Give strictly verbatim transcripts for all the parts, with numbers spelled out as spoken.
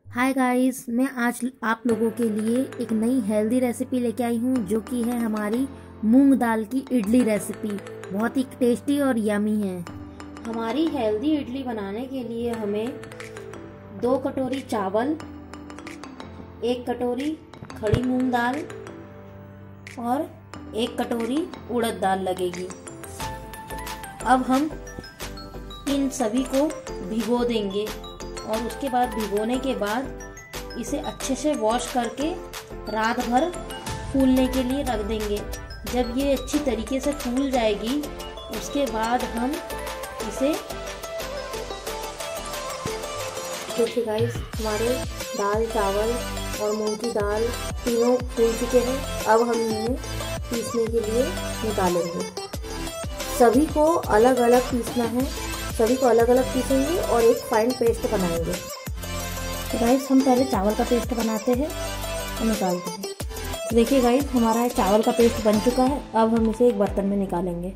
Hi guys, मैं आज आप लोगों के लिए एक नई हेल्दी रेसिपी लेके आई हूँ जो कि है हमारी मूंग दाल की इडली रेसिपी। बहुत ही टेस्टी और यमी है। हमारी हेल्दी इडली बनाने के लिए हमें दो कटोरी चावल, एक कटोरी खड़ी मूंग दाल और एक कटोरी उड़द दाल लगेगी। अब हम इन सभी को भिगो देंगे और उसके बाद भिगोने के बाद इसे अच्छे से वॉश करके रात भर फूलने के लिए रख देंगे। जब ये अच्छी तरीके से फूल जाएगी उसके बाद हम इसे देखिए गाइस, हमारे दाल, चावल और मूंग की दाल तीनों फूल चुके हैं। अब हम इन्हें पीसने के लिए निकालेंगे। सभी को अलग अलग पीसना है, सभी को अलग अलग पीसेंगे और एक फाइन पेस्ट बनाएंगे। तो गाइस, हम पहले चावल का पेस्ट बनाते हैं और निकालते हैं। तो देखिए गाइस, हमारा चावल का पेस्ट बन चुका है। अब हम इसे एक बर्तन में निकालेंगे।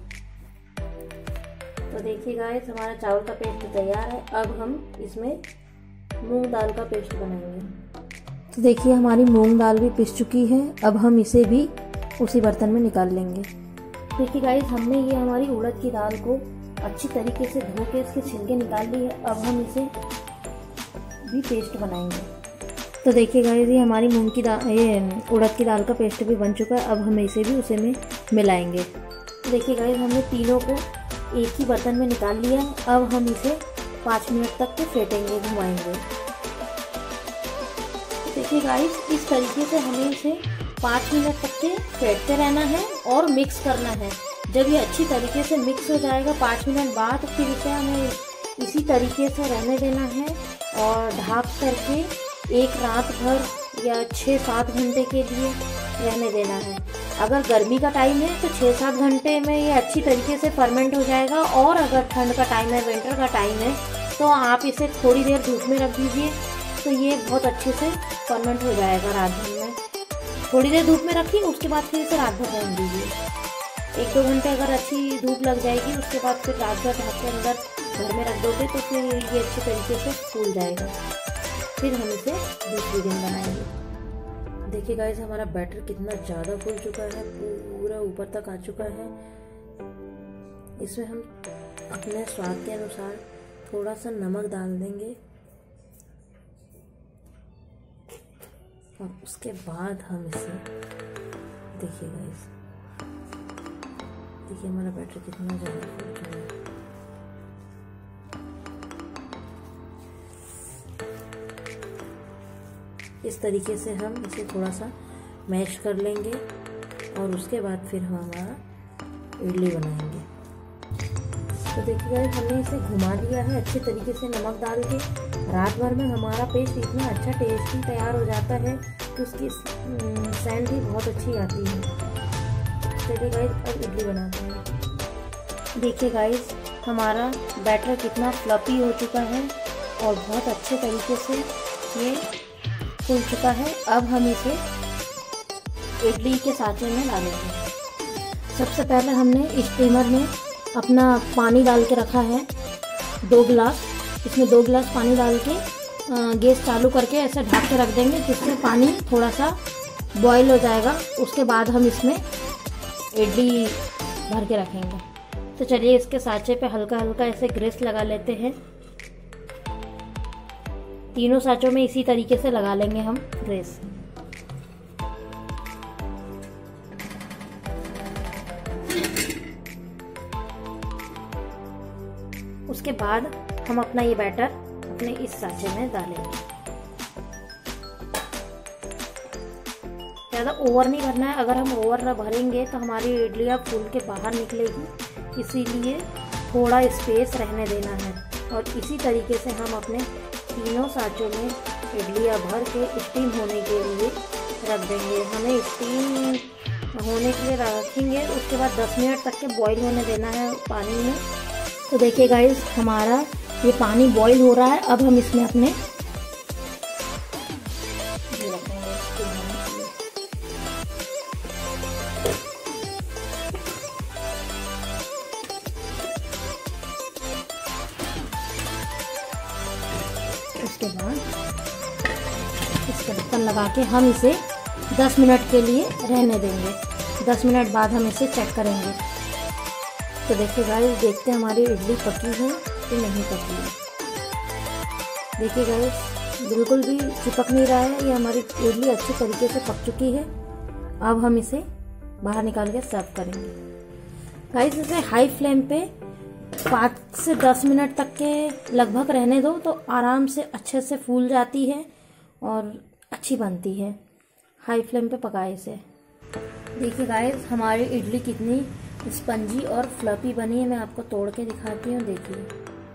तो देखिए गाइस, हमारा चावल का पेस्ट तैयार है। अब हम इसमें मूंग दाल का पेस्ट बनाएंगे। तो देखिए, हमारी मूंग दाल भी पिस चुकी है। अब हम इसे भी उसी बर्तन में निकाल लेंगे। देखिए गाइस, हमने ये हमारी उड़द की दाल को अच्छी तरीके से धो के इसके छिलके निकाल लिए। अब हम इसे भी पेस्ट बनाएंगे। तो देखिए गाइस, ये हमारी मूंग की दाल, ये उड़द की दाल का पेस्ट भी बन चुका है। अब हम इसे भी उसे में मिलाएंगे। देखिए गाइस, हमने तीनों को एक ही बर्तन में निकाल लिया है। अब हम इसे पाँच मिनट तक के फेंटेंगे, घुमाएंगे। देखिए गाइस, इस तरीके से हमें इसे पाँच मिनट तक के फेंटते रहना है और मिक्स करना है। जब ये अच्छी तरीके से मिक्स हो जाएगा पाँच मिनट बाद, फिर इसे हमें इसी तरीके से रहने देना है और ढक करके एक रात भर या छः सात घंटे के लिए रहने देना है। अगर गर्मी का टाइम है तो छः सात घंटे में ये अच्छी तरीके से फर्मेंट हो जाएगा, और अगर ठंड का टाइम है, विंटर का टाइम है, तो आप इसे थोड़ी देर धूप में रख दीजिए तो ये बहुत अच्छे से फर्मेंट हो जाएगा। रात भर में थोड़ी देर धूप में रखिए, उसके बाद फिर इसे रात भर रहने दीजिए। एक दो घंटे अगर अच्छी धूप लग जाएगी उसके बाद फिर रात भर ढक के अंदर घर में रख दोगे तो फिर ये अच्छी तरीके से फूल जाएगा। फिर हम इसे दूसरे दिन बनाएंगे। देखिए गाइस, हमारा बैटर कितना ज़्यादा फूल चुका है, पूरा ऊपर तक आ चुका है। इसमें हम अपने स्वाद के अनुसार थोड़ा सा नमक डाल देंगे और उसके बाद हम इसे देखिए गाइस, देखिए हमारा बैटर कितना ज़्यादा फूल चुका है। इस तरीके से हम इसे थोड़ा सा मैश कर लेंगे और उसके बाद फिर हम हमारा इडली बनाएंगे। तो देखिए गाइस, हमने इसे घुमा लिया है अच्छे तरीके से नमक डाल के। रात भर में हमारा पेस्ट इतना अच्छा टेस्टी तैयार हो जाता है कि उसकी सेंट भी बहुत अच्छी आती है। चलिए गाइस, अब इडली बनाते हैं। देखिए गाइस, हमारा बैटर कितना फ्लफी हो चुका है और बहुत अच्छे तरीके से ये फूल चुका है। अब हम इसे इडली के सांचे में डालेंगे। सबसे पहले हमने स्टीमर में अपना पानी डाल के रखा है, दो गिलास। इसमें दो गिलास पानी डाल के गैस चालू करके ऐसे ढक के रख देंगे, जिससे पानी थोड़ा सा बॉईल हो जाएगा। उसके बाद हम इसमें इडली भर के रखेंगे। तो चलिए, इसके सांचे पे हल्का हल्का ऐसे ग्रीस लगा लेते हैं। तीनों सांचों में इसी तरीके से लगा लेंगे हम ग्रीस। उसके बाद हम अपना ये बैटर अपने इस सांचे में डालेंगे। ज़्यादा ओवर नहीं भरना है। अगर हम ओवर ना भरेंगे तो हमारी इडलियाँ फूल के बाहर निकलेगी, इसीलिए थोड़ा स्पेस रहने देना है। और इसी तरीके से हम अपने तीनों सांचों में इडलियाँ भर के स्टीम होने के लिए रख देंगे। हमें स्टीम होने के लिए रखेंगे, उसके बाद दस मिनट तक के बॉईल होने देना है पानी में। तो देखिए गाइस, हमारा ये पानी बॉईल हो रहा है। अब हम इसमें अपने उसके बाद इसका ढक्कन लगा के हम इसे दस मिनट के लिए रहने देंगे। दस मिनट बाद हम इसे चेक करेंगे। तो देखिए गाइस, देखते हैं हमारी इडली पकी है कि नहीं पकी है। देखिए गाइस, बिल्कुल भी चिपक नहीं रहा है। ये हमारी इडली अच्छी तरीके से पक चुकी है। अब हम इसे बाहर निकाल के सर्व करेंगे। गाइस, इसे हाई फ्लेम पे पाँच से दस मिनट तक के लगभग रहने दो तो आराम से अच्छे से फूल जाती है और अच्छी बनती है। हाई फ्लेम पे पकाए इसे। देखिए गाइस, हमारी इडली कितनी स्पंजी और फ्लफी बनी है। मैं आपको तोड़ के दिखाती हूँ। देखिए,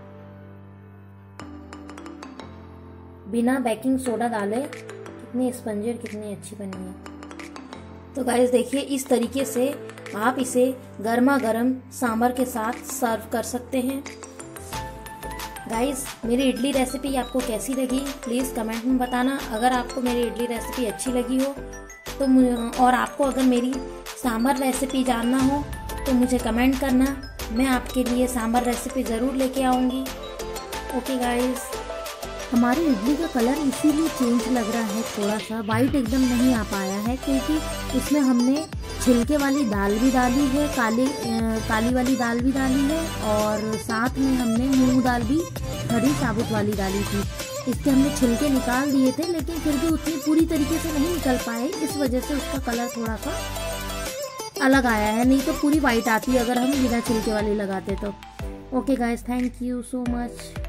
बिना बेकिंग सोडा डाले कितनी स्पंजी और कितनी अच्छी बनी है। तो गाइस देखिए, इस तरीके से आप इसे गर्मा गर्म सांभर के साथ सर्व कर सकते हैं। गाइस, मेरी इडली रेसिपी आपको कैसी लगी प्लीज़ कमेंट में बताना। अगर आपको मेरी इडली रेसिपी अच्छी लगी हो तो और आपको अगर मेरी सांभर रेसिपी जानना हो तो मुझे कमेंट करना। मैं आपके लिए सांभर रेसिपी ज़रूर लेके आऊँगी। ओके गाइस, हमारी इडली का कलर इसीलिए चेंज लग रहा है, थोड़ा सा वाइट एकदम नहीं आ पाया है क्योंकि इसमें हमने छिलके वाली दाल भी डाली है, काली काली वाली दाल भी डाली है और साथ में हमने मूंग दाल भी हरी साबुत वाली डाली थी। इसके हमने छिलके निकाल दिए थे लेकिन फिर भी उतनी पूरी तरीके से नहीं निकल पाए, इस वजह से उसका कलर थोड़ा सा अलग आया है। नहीं तो पूरी वाइट आती अगर हम बिना छिलके वाली लगाते तो। Okay guys, thank you so much.